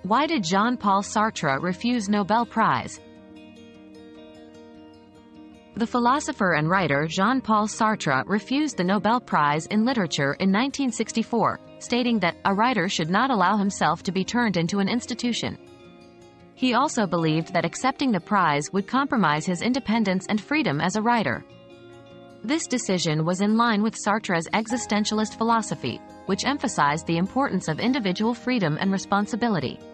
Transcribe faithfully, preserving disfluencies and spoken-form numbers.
Why did Jean-Paul Sartre refuse Nobel Prize? The philosopher and writer Jean-Paul Sartre refused the Nobel Prize in Literature in nineteen sixty-four, stating that a writer should not allow himself to be turned into an institution. He also believed that accepting the prize would compromise his independence and freedom as a writer. This decision was in line with Sartre's existentialist philosophy, which emphasized the importance of individual freedom and responsibility.